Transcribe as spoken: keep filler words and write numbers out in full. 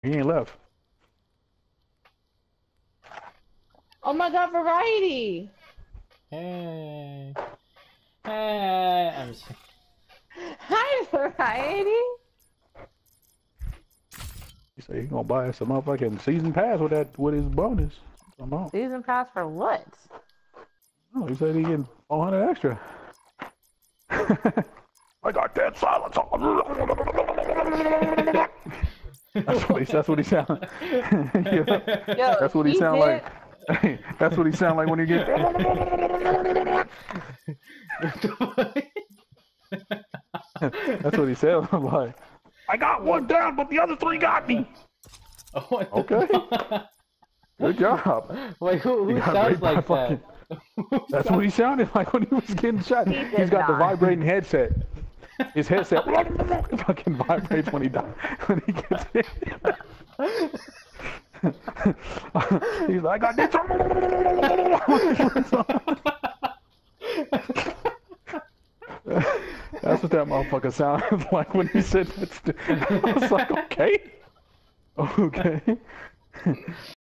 He ain't left. Oh my god, variety! Hey. Hey. I'm just... Hi, variety! He said he gonna buy us a motherfucking season pass with that with his bonus. Come on. Season pass for what? Oh, he said he getting four hundred extra. I got dead silence. That's what he. That's what he sound. Yeah. Yo, That's what he, he sound did... like. That's what he sound like when you get. That's what he sounds like. I got one down, but the other three got me. Oh, okay. Good job. Wait, who, who sounds like fucking... that? That's what he sounded like when he was getting shot. He He's got not. the vibrating headset. His headset fucking vibrates when he dies. When he gets hit. He's like, I got That's what that motherfucker sounded like when he said that. I was like, okay. Okay.